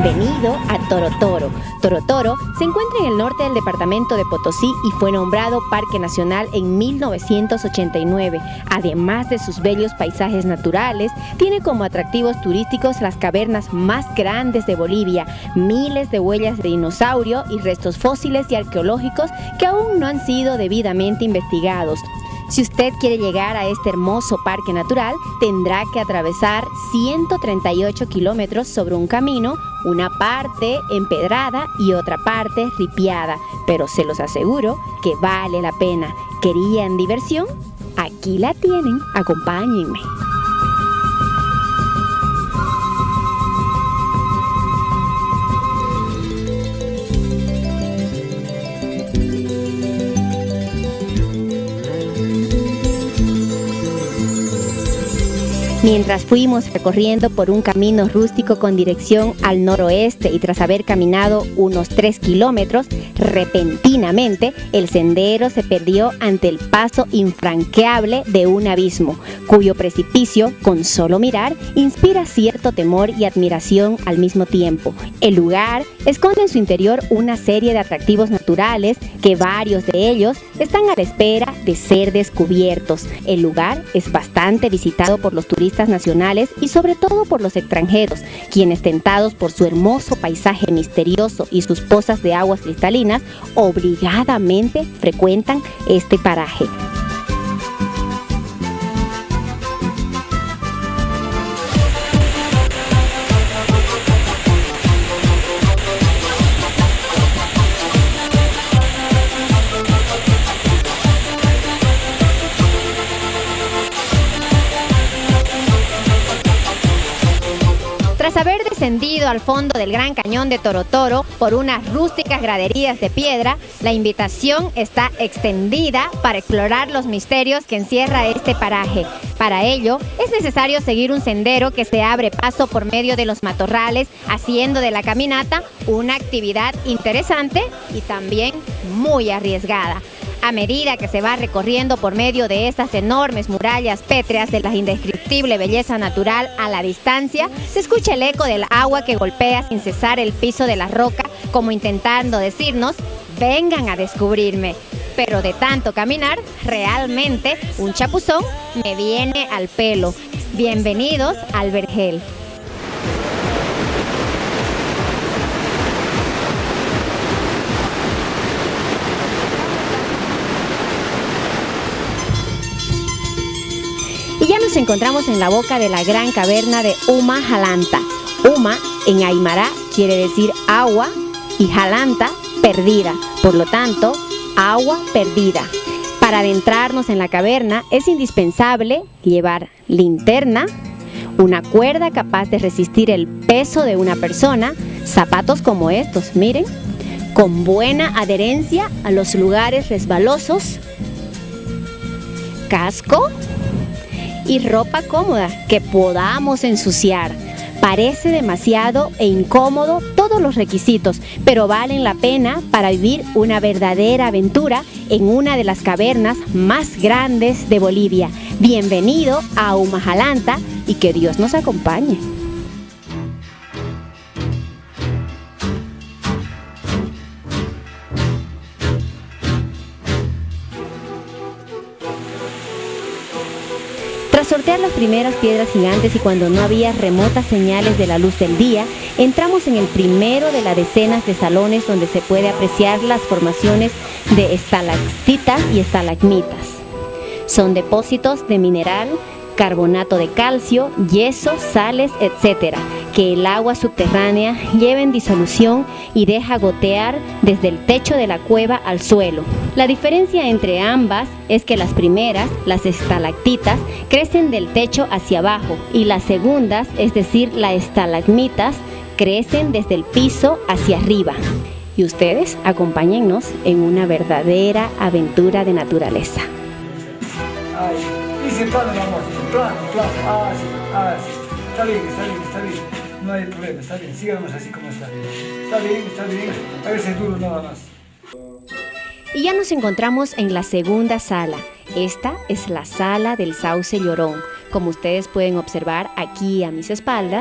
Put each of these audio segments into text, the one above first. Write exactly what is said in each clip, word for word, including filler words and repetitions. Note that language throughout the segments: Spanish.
Bienvenido a Toro Toro. Toro Toro se encuentra en el norte del departamento de Potosí y fue nombrado Parque Nacional en mil novecientos ochenta y nueve. Además de sus bellos paisajes naturales, tiene como atractivos turísticos las cavernas más grandes de Bolivia, miles de huellas de dinosaurio y restos fósiles y arqueológicos que aún no han sido debidamente investigados. Si usted quiere llegar a este hermoso parque natural, tendrá que atravesar ciento treinta y ocho kilómetros sobre un camino, una parte empedrada y otra parte ripiada, pero se los aseguro que vale la pena. ¿Querían diversión? Aquí la tienen, acompáñenme. Mientras fuimos recorriendo por un camino rústico con dirección al noroeste y tras haber caminado unos tres kilómetros, repentinamente el sendero se perdió ante el paso infranqueable de un abismo, cuyo precipicio, con solo mirar, inspira cierto temor y admiración al mismo tiempo. El lugar esconde en su interior una serie de atractivos naturales que varios de ellos están a la espera de ser descubiertos. El lugar es bastante visitado por los turistas nacionales y sobre todo por los extranjeros, quienes, tentados por su hermoso paisaje misterioso y sus pozas de aguas cristalinas, obligadamente frecuentan este paraje. Tras haber descendido al fondo del Gran Cañón de Toro Toro por unas rústicas graderías de piedra, la invitación está extendida para explorar los misterios que encierra este paraje. Para ello, es necesario seguir un sendero que se abre paso por medio de los matorrales, haciendo de la caminata una actividad interesante y también muy arriesgada. A medida que se va recorriendo por medio de estas enormes murallas pétreas de la indescriptible belleza natural a la distancia, se escucha el eco del agua que golpea sin cesar el piso de la roca, como intentando decirnos: vengan a descubrirme. Pero de tanto caminar, realmente un chapuzón me viene al pelo. Bienvenidos al Vergel. Y ya nos encontramos en la boca de la gran caverna de Uma Jalanta. Uma en aymara quiere decir agua y Jalanta perdida, por lo tanto, agua perdida. Para adentrarnos en la caverna es indispensable llevar linterna, una cuerda capaz de resistir el peso de una persona, zapatos como estos, miren, con buena adherencia a los lugares resbalosos, casco y ropa cómoda que podamos ensuciar. Parece demasiado e incómodo todos los requisitos, pero valen la pena para vivir una verdadera aventura en una de las cavernas más grandes de Bolivia. Bienvenido a Uma Jalanta y que Dios nos acompañe. Tras sortear las primeras piedras gigantes y cuando no había remotas señales de la luz del día, entramos en el primero de las decenas de salones donde se puede apreciar las formaciones de estalactitas y estalagmitas. Son depósitos de mineral, carbonato de calcio, yeso, sales, etcétera, que el agua subterránea lleva en disolución y deja gotear desde el techo de la cueva al suelo. La diferencia entre ambas es que las primeras, las estalactitas, crecen del techo hacia abajo y las segundas, es decir, las estalagmitas, crecen desde el piso hacia arriba. Y ustedes acompáñennos en una verdadera aventura de naturaleza. Ay, dice plano, mi amor, plano, plano, ah, sí, ah, sí. Está bien, está bien, está bien, no hay problema, está bien, sigamos así como está. Está bien, está bien, a veces duro nada más. Y ya nos encontramos en la segunda sala. Esta es la sala del sauce llorón. Como ustedes pueden observar aquí a mis espaldas,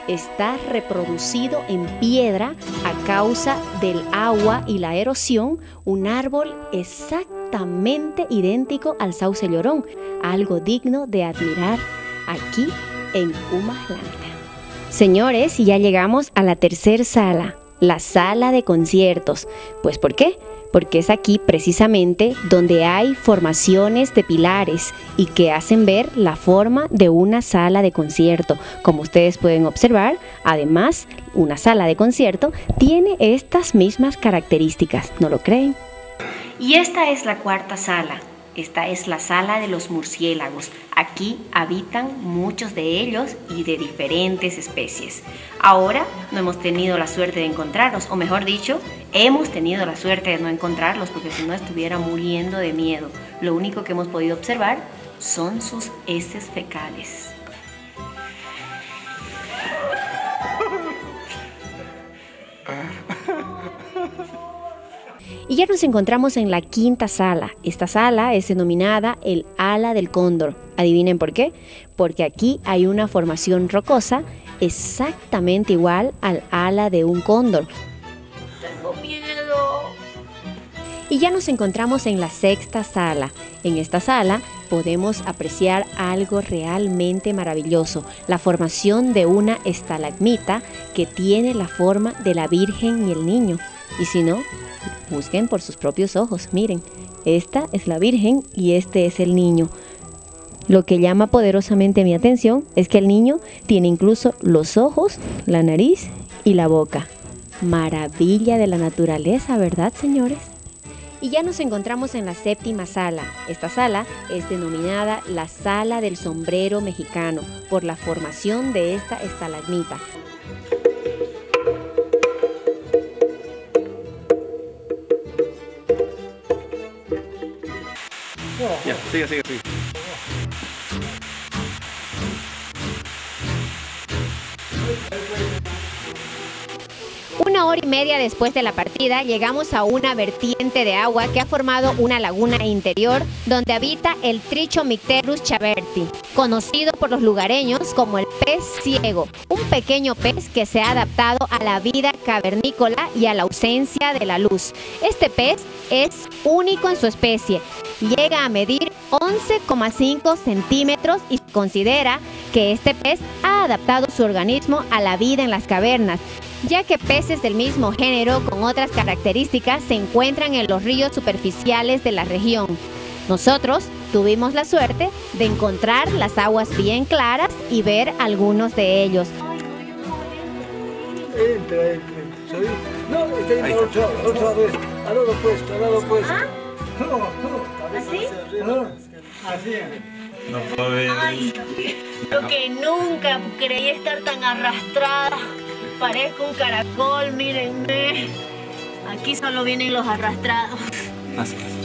está reproducido en piedra a causa del agua y la erosión, un árbol exactamente idéntico al sauce llorón, algo digno de admirar aquí en Humaslanta. Señores, y ya llegamos a la tercera sala, la sala de conciertos. ¿Pues por qué? Porque es aquí precisamente donde hay formaciones de pilares y que hacen ver la forma de una sala de concierto. Como ustedes pueden observar, además, una sala de concierto tiene estas mismas características, ¿no lo creen? Y esta es la cuarta sala. Esta es la sala de los murciélagos. Aquí habitan muchos de ellos y de diferentes especies. Ahora no hemos tenido la suerte de encontrarlos, o mejor dicho, hemos tenido la suerte de no encontrarlos porque si no estuviera muriendo de miedo. Lo único que hemos podido observar son sus heces fecales. Y ya nos encontramos en la quinta sala. Esta sala es denominada el ala del cóndor. ¿Adivinen por qué? Porque aquí hay una formación rocosa exactamente igual al ala de un cóndor. Tengo miedo. Y ya nos encontramos en la sexta sala. En esta sala podemos apreciar algo realmente maravilloso, la formación de una estalagmita que tiene la forma de la Virgen y el Niño. Y si no, busquen por sus propios ojos, miren, esta es la Virgen y este es el Niño. Lo que llama poderosamente mi atención es que el niño tiene incluso los ojos, la nariz y la boca. Maravilla de la naturaleza, ¿verdad, señores? Y ya nos encontramos en la séptima sala. Esta sala es denominada la Sala del Sombrero Mexicano por la formación de esta estalagmita. Ya, sigue, sigue, sigue. Una hora y media después de la partida, llegamos a una vertiente de agua que ha formado una laguna interior donde habita el Trichomicterus chaverti, conocido por los lugareños como el pez ciego, un pequeño pez que se ha adaptado a la vida cavernícola y a la ausencia de la luz. Este pez es único en su especie, llega a medir once coma cinco centímetros y se considera que este pez ha adaptado su organismo a la vida en las cavernas, ya que peces del mismo género con otras características se encuentran en los ríos superficiales de la región. Nosotros tuvimos la suerte de encontrar las aguas bien claras y ver algunos de ellos. Entra, entra, ¿sabes? No, está en otra, otra vez, al lado opuesto, al lado opuesto. ¿Ah? No, no. ¿Así? No, así. No puedo ver. Ay, lo que nunca creí estar tan arrastrada. Parezco un caracol, mírenme. Aquí solo vienen los arrastrados. Así.